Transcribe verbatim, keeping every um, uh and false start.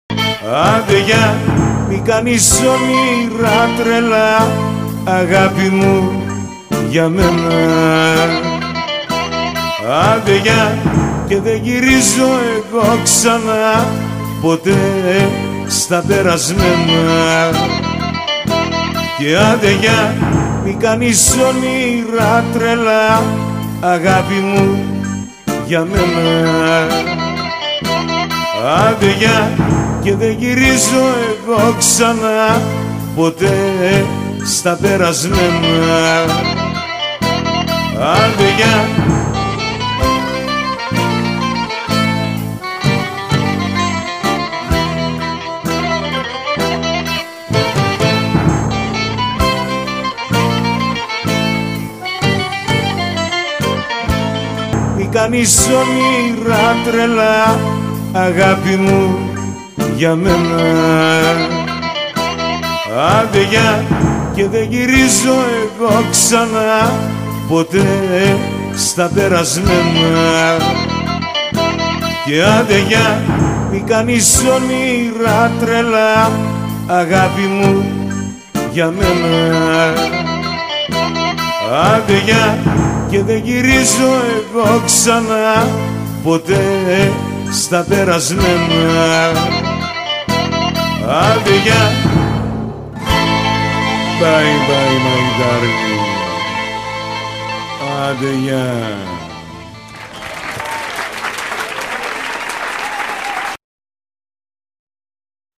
Άντε για, μη κάνεις όνειρα τρελά, αγάπη μου, για μένα. Άντε για, και δεν γυρίζω εγώ ξανά ποτέ στα περασμένα. Και άντε για, μη κάνεις όνειρα τρελά, αγάπη μου, για μένα. Άντε για, και δεν γυρίζω εγώ ξανά ποτέ στα περασμένα. Άντε για. Μη κάνεις όνειρα τρελά, αγάπη μου, για μένα. Άντε για, και δεν γυρίζω εγώ ξανά ποτέ στα περασμένα. Και άντε για, μη κάνεις όνειρα τρελά, αγάπη μου, για μένα. Άντε για, και δεν γυρίζω εγώ ξανά ποτέ στα περασμένα. Άντε για. Bye bye my darling. Άντε για.